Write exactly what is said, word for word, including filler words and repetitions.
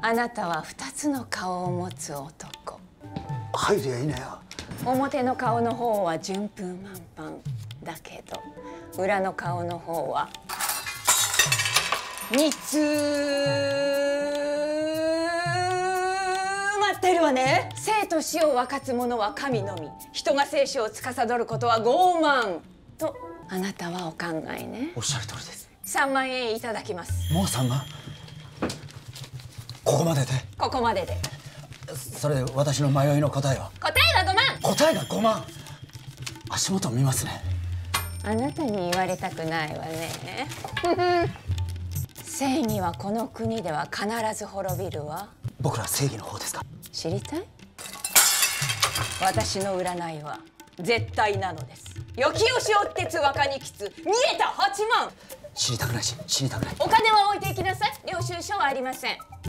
あなたは二つの顔を持つ男。 入りゃいいなよ。 表の顔の方は順風満帆だけど、裏の顔の方は三つ待ってるわね。生と死を分かつ者は神のみ、人が生死を司ることは傲慢とあなたはお考えね。 おっしゃる通りです。 三万円いただきます。 もうさんまん？ここまでで。 ここまでで。 それで私の迷いの答えは？ 答えはごまん。 答えがごまん。足元を見ますね。 あなたに言われたくないわね。正義はこの国では必ず滅びるわ。 僕らは正義の方ですか？ 知りたい？私の占いは絶対なのです。よきよしおってつ若にきつ見えたはちまん。 知りたくないし、知りたくない。 お金は置いていきなさい。領収書はありません。